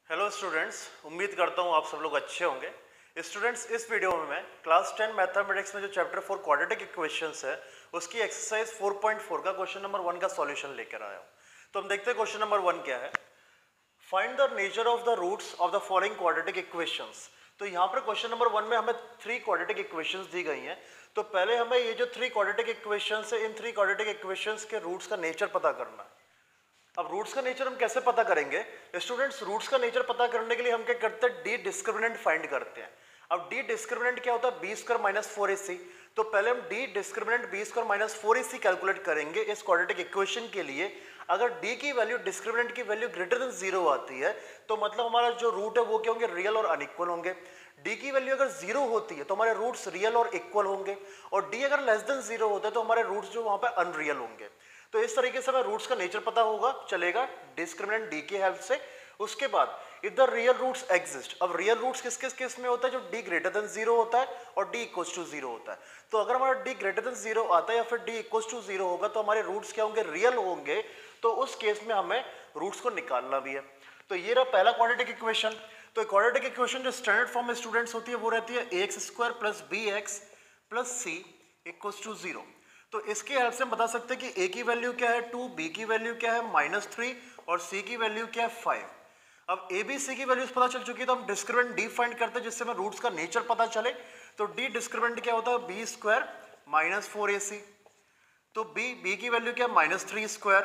Hello students, उम्मीद करता हूँ आप सब लोग अच्छे होंगे। स्टूडेंट्स, इस वीडियो में मैं क्लास 10 मैथमेटिक्स में जो चैप्टर 4 क्वाड्रेटिक इक्वेशंस है उसकी एक्सरसाइज 4.4 का क्वेश्चन नंबर 1 का सॉल्यूशन लेकर आया हूँ। तो हम देखते हैं क्वेश्चन नंबर 1 क्या है। Find the nature of the roots of the following quadratic equations. तो यहाँ पर क्वेश्चन नंबर 1 में हमें 3 क्वाड्रेटिक इक्वेशंस दी गई हैं। तो पहले हमें ये जो 3 क्वाड्रेटिक इक्वेशंस है, इन 3 क्वाड्रेटिक इक्वेशंस के रूट्स का नेचर पता करना है। अब रूट्स का नेचर हम कैसे पता करेंगे स्टूडेंट्स? रूट्स का नेचर पता करने के लिए हम क्या करते हैं, डी डिस्क्रिमिनेंट फाइंड करते हैं। अब डी डिस्क्रिमिनेंट क्या होता है, बी स्क्वायर माइनस 4ac। तो पहले हम D discriminant B square minus 4ac calculate करेंगे इस क्वाड्रेटिक इक्वेशन के लिए। अगर डी की वैल्यू डिस्क्रिमिनेंट की वैल्यू ग्रेटर देन 0 आती है तो मतलब हमारा जो रूट है वो क्या होंगे, रियल और अनइक्वल होंगे। डी की वैल्यू अगर 0 होती है तो हमारे रूट्स रियल और इक्वल होंगे, और डी अगर लेस देन 0 होता है तो हमारे रूट्स जो वहां पे अनरियल होंगे। तो इस तरीके से हमें रूट्स का नेचर पता होगा चलेगा डिस्क्रिमिनेंट डी की हेल्प से। उसके बाद if the real roots exist, अब रियल रूट्स किस किस केस में होता है, जो डी ग्रेटर देन 0 होता है और डी इक्वल्स टू 0 होता है। तो अगर हमारा डी ग्रेटर देन 0 आता है या फिर डी इक्वल्स टू 0 होगा तो हमारे रूट्स क्या होंगे, रियल होंगे। तो उस केस में हमें रूट्स को निकालना भी है। तो ये रहा पहला क्वाड्रेटिक इक्वेशन। तो क्वाड्रेटिक इक्वेशन जो स्टैंडर्ड फॉर्म में स्टूडेंट्स होती है वो रहती है ax square plus b x plus c equals to 0। तो इसके हेल्प से हम बता सकते हैं कि a की वैल्यू क्या है 2, b की वैल्यू क्या है -3 और c की वैल्यू क्या है 5। अब a b c की वैल्यूज पता चल चुकी है तो हम डिस्क्रिमिनेंट d फाइंड करते हैं जिससे हमें रूट्स का नेचर पता चले। तो d डिस्क्रिमिनेंट क्या होता है, b स्क्वायर माइनस 4ac। तो b की वैल्यू क्या है -3 स्क्वायर,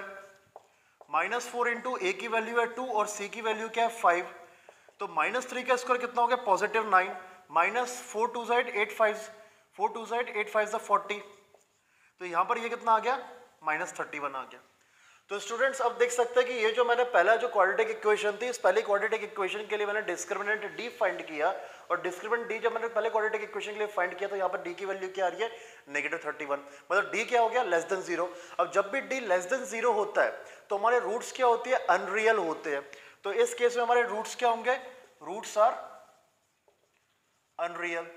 -4 इंटू a की वैल्यू है 2 और c की वैल्यू क्या है 5। तो -3 का स्क्वायर कितना हो गया, +9, -4 2 ज़ाइड 8 5, 4 2 ज़ाइड 8 5 40। तो यहां पर ये कितना आ गया, -31 आ गया। तो स्टूडेंट्स अब देख सकते हैं कि ये जो मैंने पहला जो क्वाड्रेटिक इक्वेशन थी, इस पहले क्वाड्रेटिक इक्वेशन के लिए मैंने डिस्क्रिमिनेंट डी फाइंड किया, और डिस्क्रिमिनेंट डी जब मैंने पहले क्वाड्रेटिक इक्वेशन के लिए फाइंड किया तो यहाँ पर डी की वैल्यू क्या आ रही है, -31। मतलब डी क्या हो गया, लेस देन 0। अब जब भी डी लेस देन 0 होता है तो हमारे रूट्स क्या होती है, अनरियल होते हैं। तो इस केस में हमारे रूट्स क्या होंगे, रूट्स आर अनरियल।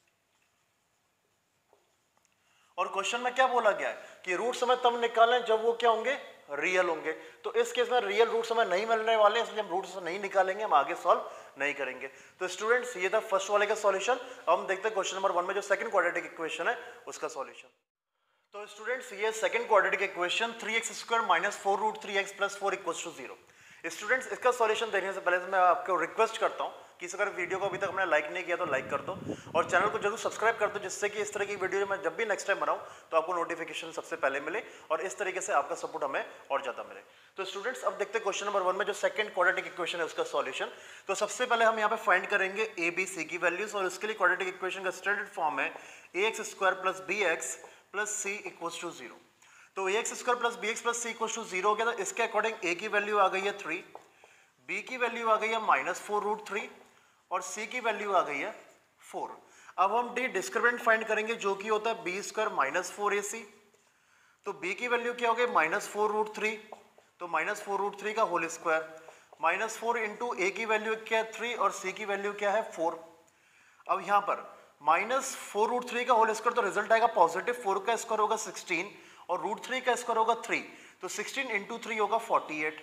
और क्वेश्चन में क्या बोला गया है कि रूट्स हमें तब निकालें जब वो क्या होंगे, रियल होंगे। तो इस केस में रियल रूट्स हमें नहीं मिलने वाले, इसलिए हम रूट्स नहीं निकालेंगे, हम आगे सॉल्व नहीं करेंगे। तो स्टूडेंट्स ये था फर्स्ट वाले का सॉल्यूशन। अब हम देखते हैं क्वेश्चन नंबर 1 में जो सेकंड क्वाड्रेटिक इक्वेशन है उसका सॉल्यूशन। तो स्टूडेंट्स ये second quadratic equation 3x square minus 4 root 3x plus 4 equals to 0। Students इसका सॉल्यूशन देखने से पहले मैं आपको रिक्वेस्ट करता हूं कि अगर वीडियो को अभी तक हमने लाइक नहीं किया तो लाइक कर दो, और चैनल को जरूर सब्सक्राइब कर दो, जिससे कि इस तरह की वीडियो मैं जब भी नेक्स्ट टाइम बनाऊं तो आपको नोटिफिकेशन सबसे पहले मिले, और इस तरीके से आपका सपोर्ट हमें और ज्यादा मिले। तो स्टूडेंट्स अब देखते हैं क्वेश्चन नंबर 1 में जो सेकंड क्वाड्रेटिक इक्वेशन है उसका सॉल्यूशन। तो सबसे पहले हम यहाँ पे फाइंड करेंगे ए बी सी की वैल्यूज, और इसके लिए क्वाड्रेटिक इक्वेशन का स्टैंडर्ड फॉर्म है ax square plus b x plus c equals to 0। तो ax square plus b x plus c equals to 0 हो गया। तो इसके अकॉर्डिंग a की वैल्यू आ गई है 3, b की वैल्यू आ गई है -4 रूट 3 और c की वैल्यू आ गई है 4। अब हम डी डिस्क्रिमिनेंट फाइंड करेंगे जो कि होता है b स्क्वायर माइनस 4ac। तो b की वैल्यू क्या हो गई, -4 रूट 3, तो -4 रूट 3 का होल स्क्वायर, -4 इंटू a की वैल्यू क्या है 3 और c की वैल्यू क्या है 4। अब यहाँ पर -4 रूट 3 का होल स्क्वायर तो रिजल्ट आएगा पॉजिटिव, 4 का स्क्वायर होगा 16 और रूट 3 का स्क्वायर होगा 3, तो 16 इंटू 3 होगा 48,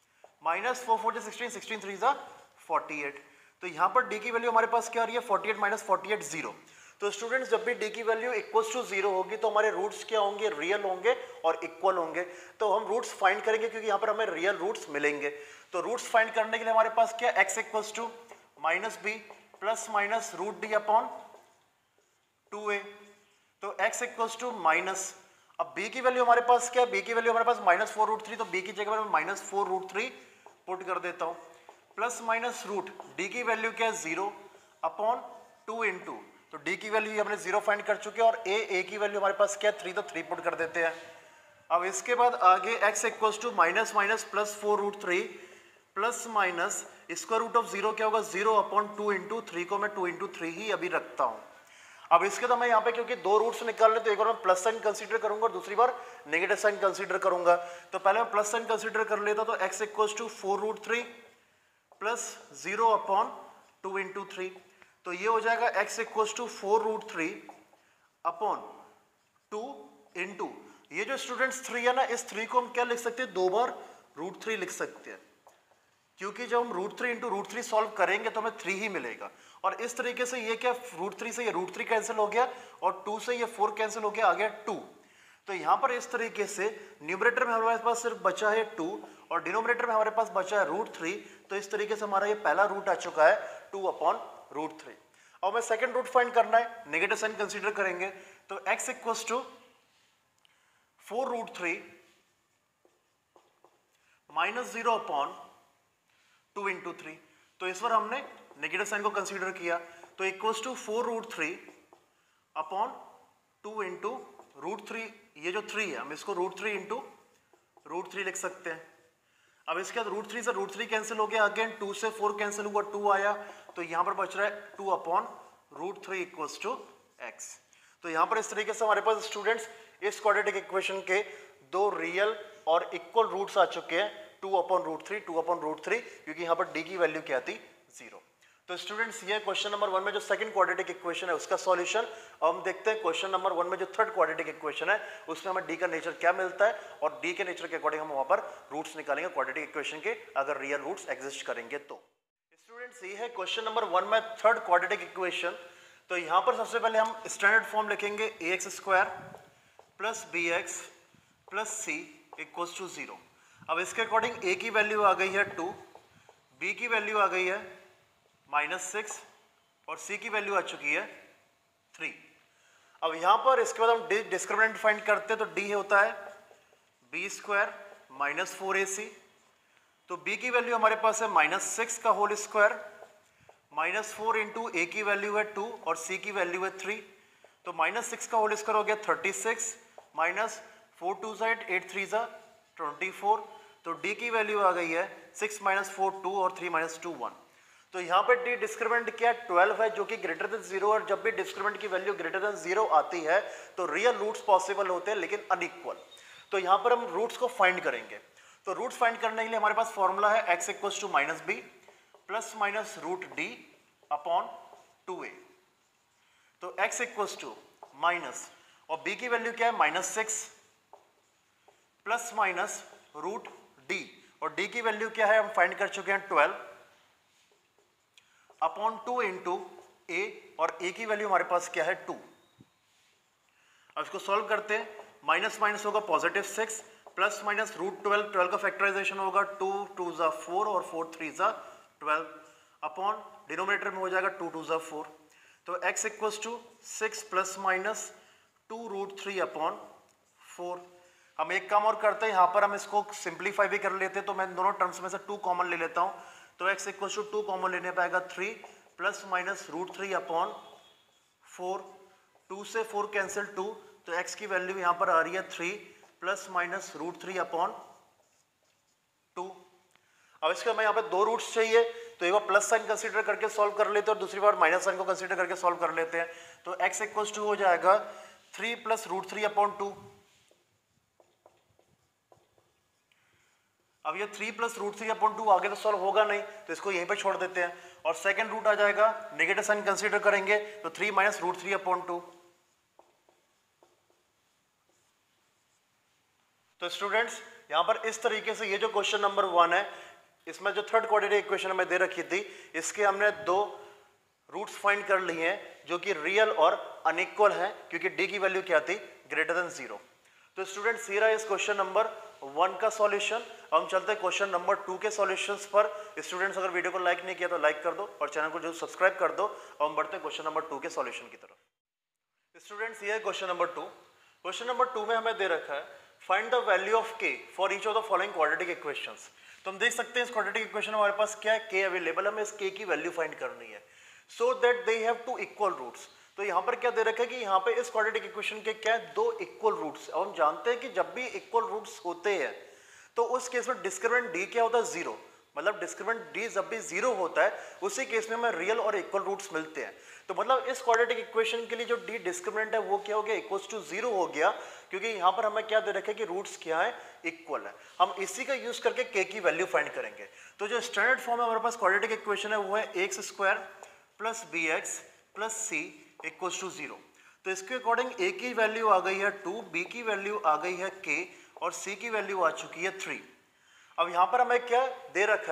-4 4 16 16 3 जा 48। तो यहाँ पर d की वैल्यू हमारे पास क्या आ रही है, 48 माइनस 48 0। तो स्टूडेंट्स जब भी d की वैल्यू इक्वल्स टू 0 होगी तो हमारे रूट्स क्या होंगे, रियल होंगे और इक्वल होंगे। तो हम रूट्स फाइंड करेंगे क्योंकि यहाँ पर हमें रियल रूट्स मिलेंगे। तो रूट्स फाइंड करने के लिए हमारे पास क्या, x equals to -b plus minus root d upon 2a। तो x इक्वल्स टू माइनस, अब b की वैल्यू हमारे पास क्या है, b की वैल्यू हमारे पास -4 रूट 3, तो b की जगह मैं -4 रूट 3 पुट कर देता हूं, प्लस माइनस रूट d की वैल्यू क्या है 0 अपॉन 2 इंटू, तो d की वैल्यू हमने 0 फाइंड कर चुके हैं, और a की वैल्यू हमारे पास क्या है 3, तो 3 पुट कर देते हैं। अब इसके बाद आगे x equals to minus minus plus 4 root 3 plus minus square root of 0 क्या होगा 0 अपॉन 2 इंटू 3 को मैं 2 इंटू 3 ही अभी रखता हूं। अब इसके तो मैं यहाँ पे क्योंकि दो रूट्स निकालने, तो एक बार मैं प्लस साइन कंसीडर करूंगा और दूसरी बार नेगेटिव साइन कंसीडर करूंगा। तो पहले मैं प्लस साइन कंसीडर कर लेता, तो x equals to 4 root 3 plus 0 upon 2 into 3, तो ये हो जाएगा x equals to 4 root 3 upon 2 into, ये जो स्टूडेंट्स 3 है ना, इस 3 को हम क्या लिख सकते हैं, 2 बार रूट 3 लिख सकते हैं। क्योंकि जब हम √3 इंटू √3 सॉल्व करेंगे तो हमें 3 ही मिलेगा। और इस तरीके से ये क्या, √3 से ये √3 कैंसिल हो गया और 2 से ये 4 कैंसिल हो गया, आ गया 2। तो यहाँ पर इस तरीके से न्यूमरेटर में हमारे पास सिर्फ बचा है 2 और डिनोमिनेटर में हमारे पास बचा है √3। तो इस तरीके से हमारा ये पहला रूट आ चुका है 2/√3। अब हमें सेकंड रूट फाइंड करना है, नेगेटिव साइन कंसीडर करेंगे। तो x equals to 4√3 minus 0/2 into 3। तो इस बार हमने नेगेटिव साइन को कंसीडर किया, तो इक्वल्स टू 4√3/2 इंटू √3। ये जो 3 है हम इसको √3 इंटू √3 लिख सकते हैं। अब इसके बाद √3 से √3 कैंसिल हो गया, अगेन 2 से 4 कैंसिल हुआ, 2 आया, तो यहां पर बच रहा है 2/√3 इक्वल्स टू x। तो यहां पर इस तरीके से हमारे पास स्टूडेंट्स इस क्वाड्रेटिक इक्वेशन के दो रियल और इक्वल रूट्स आ चुके हैं, 2/√3 क्योंकि यहां पर d की वैल्यू क्या थी, 0। तो स्टूडेंट्स ये क्वेश्चन नंबर 1 में जो सेकंड क्वाड्रेटिक इक्वेशन है उसका सॉल्यूशन। अब हम देखते हैं क्वेश्चन नंबर 1 में जो थर्ड क्वाड्रेटिक इक्वेशन है उसमें हमें d का नेचर क्या मिलता है और d के नेचर के अकॉर्डिंग हम वहां पर रूट्स निकालेंगे क्वाड्रेटिक इक्वेशन के, अगर रियल रूट्स एग्जिस्ट करेंगे तो। स्टूडेंट्स ये है क्वेश्चन नंबर 1 में थर्ड क्वाड्रेटिक इक्वेशन। तो यहाँ पर सबसे पहले हम स्टैंडर्ड फॉर्म लिखेंगे ax² plus bx plus c equals to 0। अब इसके अकॉर्डिंग a की वैल्यू आ गई है 2, b की वैल्यू आ गई है -6 और c की वैल्यू आ चुकी है 3। अब यहाँ पर इसके बाद हम डिस्क्रिमिनेंट फाइंड करते हैं, तो d होता है b² माइनस 4ac। तो b की वैल्यू हमारे पास है -6 का होल स्क्वायर, -4 इंटू a की वैल्यू है 2 और c की वैल्यू है 3। तो -6 का होल स्क्वायर हो गया 36 माइनस 4 2 8 8 3 24। तो d की वैल्यू आ गई है 6 - 4 2 और 3 - 2 1। तो यहाँ पे d डिस्क्रिमिनेंट क्या 12 है जो कि ग्रेटर देन 0, और जब भी डिस्क्रिमिनेंट की वैल्यू ग्रेटर देन 0 आती है तो रियल रूट्स पॉसिबल होते हैं लेकिन अनइक्वल। तो यहाँ पर हम रूट्स को फाइंड करेंगे। तो रूट्स फाइंड करने के लिए हमारे पास फॉर्मूला है x equals to -b plus minus √d/2a। तो x इक्वल्स टू माइनस और b की वैल्यू क्या है -6 प्लस माइनस √d और d की वैल्यू क्या है हम फाइंड कर चुके हैं 12/2 इंटू a और a की वैल्यू हमारे पास क्या है 2। अब इसको सॉल्व करते हैं, माइनस माइनस होगा +6 प्लस माइनस √12, 12 का फैक्टराइजेशन होगा 2 2 4 और 4 3 12 अपॉन डिनोमिनेटर में हो जाएगा 2 2 4। तो x equals to 6 plus minus 2√3/4। हम एक काम और करते हैं, यहाँ पर हम इसको सिंप्लीफाई भी कर लेते हैं, तो मैं दोनों टर्म्स में से 2 कॉमन ले लेता हूँ। तो x इक्वल्स टू 2 कॉमन लेने पे आएगा 3 प्लस माइनस √3/4। 2 से 4 कैंसिल 2, तो x की वैल्यू यहाँ पर आ रही है 3 प्लस माइनस √3/2। अब इसके मैं यहाँ पे दो रूट्स चाहिए, तो एक बार प्लस साइन कंसीडर करके सॉल्व कर लेते हैं और दूसरी बार माइनस साइन को कंसीडर करके सॉल्व कर लेते हैं। तो x इक्वल्स टू हो जाएगा 3 प्लस √3/2। अब ये 3 प्लस √3/2 आगे तो सॉल्व होगा नहीं, तो इसको यहीं पे छोड़ देते हैं और सेकंड रूट आ जाएगा, नेगेटिव साइन कंसीडर करेंगे तो 3 माइनस √3/2। तो स्टूडेंट्स यहां पर इस तरीके से ये जो क्वेश्चन नंबर 1 है, इसमें जो थर्ड क्वाड्रेटिक इक्वेशन हमें दे रखी थी, इसके हमने दो रूट्स फाइंड कर लिए हैं जो कि रियल और अनइक्वल हैं, क्योंकि d की वैल्यू क्या थी, ग्रेटर देन 0। तो स्टूडेंट्स ये रहा इस क्वेश्चन नंबर 1 का सॉल्यूशन। हम चलते हैं क्वेश्चन नंबर 2 के सॉल्यूशंस पर। स्टूडेंट्स अगर वीडियो को लाइक नहीं किया तो लाइक कर दो और चैनल को जो सब्सक्राइब कर दो। और हम बढ़ते हैं क्वेश्चन नंबर 2 के सॉल्यूशन की तरफ। स्टूडेंट्स ये है क्वेश्चन नंबर 2। क्वेश्चन नंबर 2 में हमें दे रखा है find the value of k for each of the following quadratic equations. तो हम देख सकते हैं इस क्वाड्रेटिक इक्वेशन में हमारे पास क्या है, k अवेलेबल है, हमें इस k की वैल्यू फाइंड करनी है so that they have two equal roots. तो यहाँ पर क्या दे रखा है कि यहाँ पे इस क्वाड्रेटिक इक्वेशन के क्या है, दो इक्वल रूट्स। और हम जानते हैं कि जब भी इक्वल रूट्स होते हैं तो उस केस में डिस्क्रिमिनेंट d क्या होता है, 0। मतलब डिस्क्रिमिनेंट d जब भी 0 होता है उसी केस में हमें रियल और इक्वल रूट्स मिलते हैं। तो मतलब इस क्वाड्रेटिक इक्वेशन के लिए जो d डिस्क्रिमिनेंट है वो क्या हो गया, इक्वल्स टू 0 हो गया, क्योंकि यहाँ पर हमें क्या दे रखा है कि रूट्स क्या है, इक्वल है। हम इसी का यूज करके k की वैल्यू फाइंड करेंगे। तो जो स्टैंडर्ड फॉर्म है हमारे पास क्वाड्रेटिक इक्वेशन है वो है ax² plus bx plus c equals to 0। तो इसके अकॉर्डिंग a की वैल्यू आ गई है 2, b की वैल्यू आ गई है k और c की वैल्यू आ चुकी है 3। अब यहाँ पर हमें क्या दे रखा है,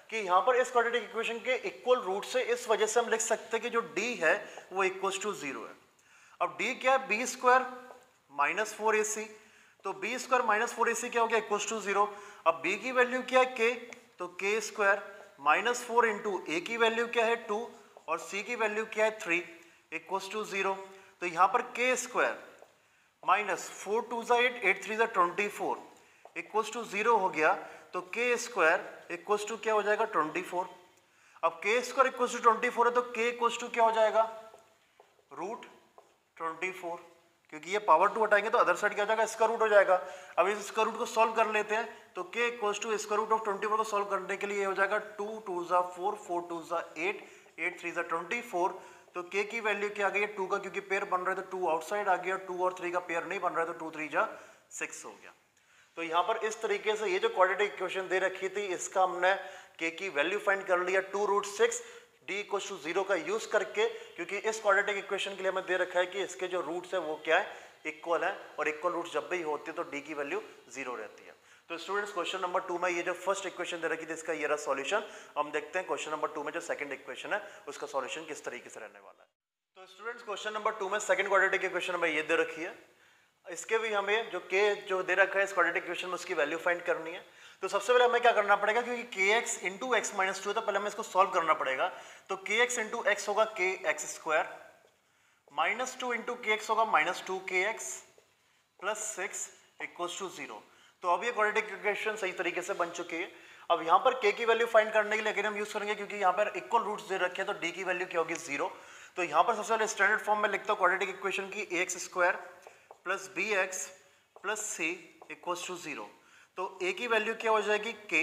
कि यहाँ पर इस क्वाड्रेटिक इक्वेशन के इक्वल रूट से इस वजह से हम लिख सकते हैं कि जो d है वो इक्वल टू 0 है। अब d क्या है, बी स्क्वायर माइनस 4ac, तो बी स्क्वायर माइनस 4ac क्या हो गया, इक्वल टू 0। अब b की वैल्यू क्या है k, तो k square minus 4 into a की वैल्यू क्या है 2 और c की वैल्यू क्या है 3 इक्वल टू 0। तो यहाँ पर k स्क्वायर माइनस 4 टू ज़ा 8, 8 3 ज़ा 24 इक्वल्स टू 0 हो गया। तो k स्क्वायर इक्वल्स टू क्या हो जाएगा 24। अब k स्क्वायर इक्वल्स टू 24 है तो k इक्वल्स टू क्या हो जाएगा रूट 24, क्योंकि ये पावर 2 हटाएंगे तो अदर साइड क्या हो जाएगा, इसका रूट हो जाएगा। अब इस स्क्वायर रूट को सॉल्व कर लेते हैं तो k equals to square root of 24 को सॉल्व करने के लिए ये हो जाएगा 2 2 ज़ा 4, 4 2 ज़ा 8, 8 3 ज़ा 24। तो k की वैल्यू क्या आ गई है 2 का, क्योंकि पेयर बन रहा है तो 2 आउटसाइड आ गया, 2 और 3 का पेयर नहीं बन रहा है तो 2 3 जा 6 हो गया। तो यहाँ पर इस तरीके से ये जो क्वाड्रेटिक इक्वेशन दे रखी थी इसका हमने k की वैल्यू फाइंड कर लिया 2 रूट 6 d इक्वल्स टू 0 का यूज करके, क्योंकि इस क्वाड्रेटिक इक्वेशन के लिए हमें दे रखा है कि इसके जो रूट्स है वो क्या है, इक्वल है, और इक्वल रूट्स जब भी होते हैं तो d की वैल्यू 0 रहती है। तो स्टूडेंट्स क्वेश्चन नंबर 2 में ये जो फर्स्ट इक्वेशन दे रखी थी इसका ये रहा सॉल्यूशन। हम देखते हैं क्वेश्चन नंबर 2 में जो सेकंड इक्वेशन है उसका सॉल्यूशन किस तरीके से रहने वाला है। तो स्टूडेंट्स क्वेश्चन नंबर 2 में सेकंड क्वाड्रेटिक इक्वेशन हमें ये दे रखी है, इसके भी हमें जो k जो दे रखा है इस क्वाड्रेटिक इक्वेशन में उसकी वैल्यू फाइंड करनी है। तो सबसे पहले हमें क्या करना पड़ेगा, क्योंकि kx इंटू एक्स माइनस 2 है तो पहले हमें इसको सॉल्व करना पड़ेगा। तो kx इंटू एक्स होगा kx square minus 2 into kx होगा minus 2kx plus 6 equals to 0। तो अब ये क्वाड्रेटिक इक्वेशन सही तरीके से बन चुकी है। अब यहाँ पर k की वैल्यू फाइंड करने के लिए अगेन हम यूज करेंगे, क्योंकि यहाँ पर इक्वल रूट्स दे रखे हैं तो d की वैल्यू क्या होगी 0। तो यहाँ पर सबसे पहले स्टैंडर्ड फॉर्म में लिखता हूँ क्वाड्रेटिक इक्वेशन की ax square plus bx plus c equals to 0। तो a की वैल्यू क्या हो जाएगी k,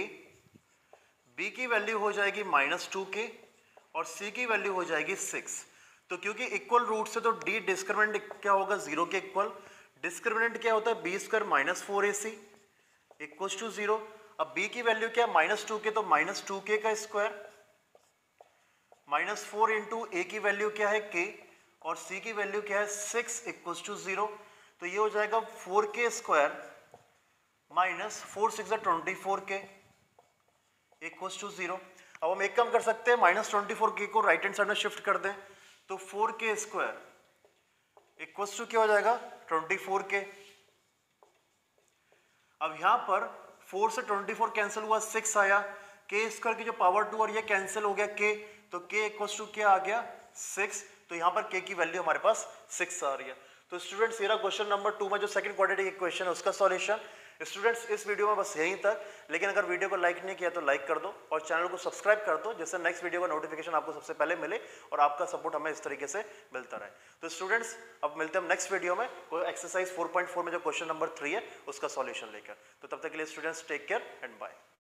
b की वैल्यू हो जाएगी माइनस 2k और c की वैल्यू हो जाएगी 6। तो क्योंकि इक्वल रूट से तो d डिस्क्रिमिनेंट क्या होगा 0 के इक्वल, डिस्क्रिमिनेंट क्या होता है b square minus 4ac equals to 0। अब b की वैल्यू क्या है माइनस 2k, तो माइनस 2k का स्क्वायर माइनस 4 इंटू a की वैल्यू क्या है k और c की वैल्यू क्या है 6 इक्वल्स टू 0। तो ये हो जाएगा 4k square minus 4 6 24k equals to 0। अब हम एक काम कर सकते हैं, माइनस 24k को राइट हैंड साइड में शिफ्ट कर दें तो 4k स्क्वायर इक्वल्स टू क्या हो जाएगा 24k। अब यहाँ पर 4 से 24 कैंसिल हुआ 6 आया, k स्क्वायर की जो पावर 2 और ये कैंसिल हो गया k, तो k इक्वल्स टू क्या आ गया 6। तो यहाँ पर k की वैल्यू हमारे पास 6 आ रही है। तो स्टूडेंट्स ये रहा क्वेश्चन नंबर 2 में जो सेकंड क्वाड्रेटिक इक्वेशन है उसका सॉल्यूशन। स्टूडेंट्स इस वीडियो में बस यहीं तक, लेकिन अगर वीडियो को लाइक नहीं किया तो लाइक कर दो और चैनल को सब्सक्राइब कर दो, जिससे नेक्स्ट वीडियो का नोटिफिकेशन आपको सबसे पहले मिले और आपका सपोर्ट हमें इस तरीके से मिलता रहे। तो स्टूडेंट्स अब मिलते हैं नेक्स्ट वीडियो में कोई एक्सरसाइज 4.4 में जो क्वेश्चन नंबर 3 है उसका सॉल्यूशन लेकर। तो तब तक के लिए students take care and bye.